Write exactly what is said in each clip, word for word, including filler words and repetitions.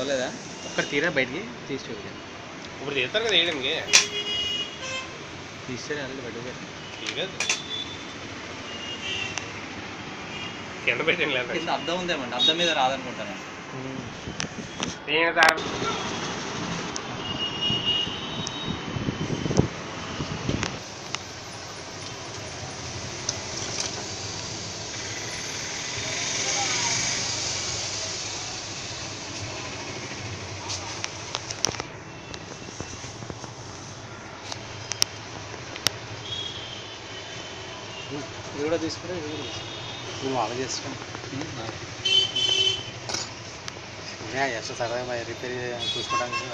అవ్వలేదా? ఒక్కటి తీరా బయటికి తీసి చూపించాను. ఇప్పుడు తీస్తారు కదా వేయడానికి తీస్తే ఆల్రెడీ బయటకు తీయలేదు కింద పెట్టండి లేదా కింద అద్దం ఉందేమండి, అద్దం మీద రాదనుకుంటాను. ఇది కూడా తీసుకుంటే ఇది కూడా తీసుకుంటాం. నువ్వు అలా చేసుకోండి. ఎక్స్ట్రా సరదా రిపేర్ చూసుకోవడానికి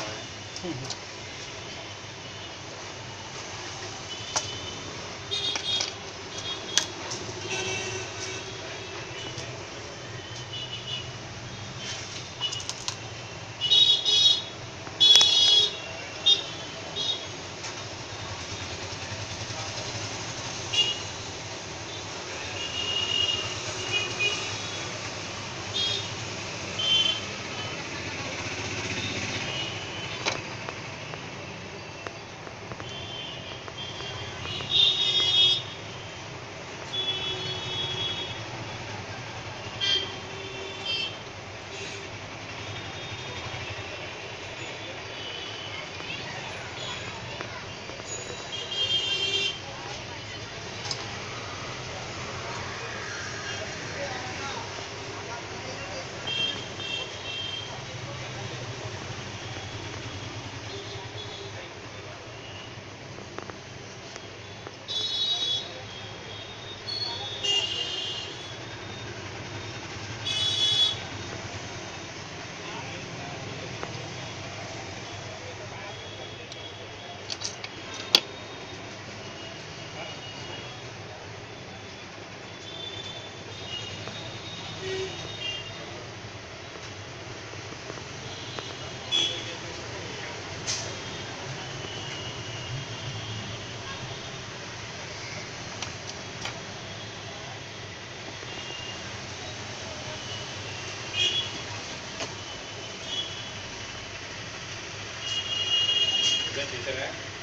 తీసారా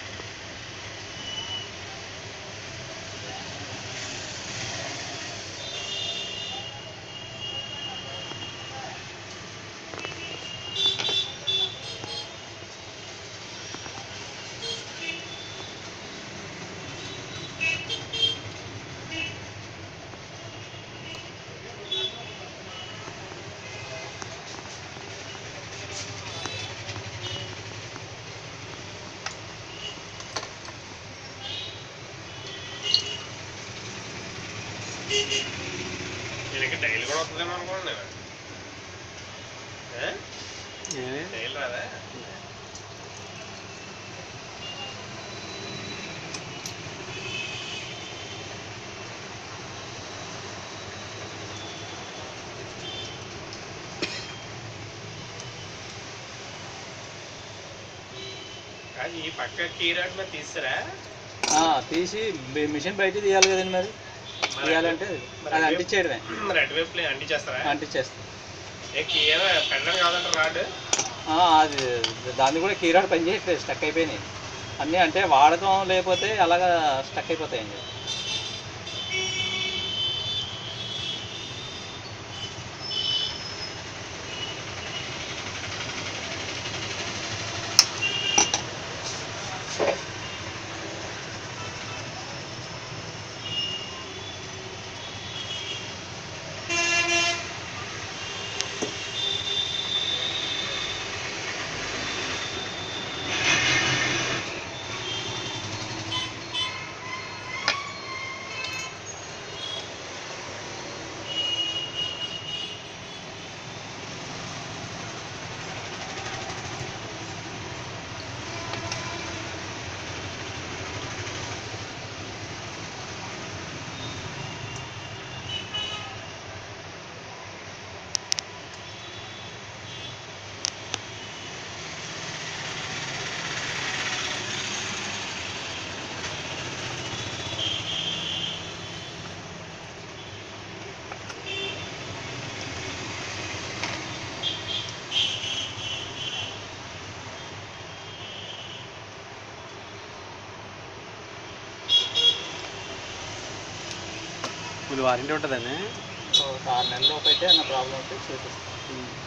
నేను ఇంకా డైలీ కూడా వస్తుందేమో అనుకోండి డైలీ రాదా అది ఈ పక్క కీరాట్ మీద తీస్తారా తీసి మిషన్ బయట తీయాలి కదండి. మరి తీయాలంటే అది అంటించేయడమే. మరి అటువైపు అంటించేస్తారా? అంటించేస్తాం. ఏ కీర పెట్టడం కాదంటే రాడ్ అది దాన్ని కూడా కీరాడు పని చేయట్లేదు, స్టక్ అయిపోయినాయి అన్నీ. అంటే వాడకం లేకపోతే అలాగా స్టక్ అయిపోతాయండి. ఫుల్ వారంటీ ఉంటుందండి. ఒక ఆరు నెలల లోపు అయితే ఏమైనా ప్రాబ్లం ఉంటే చేసేస్తాం.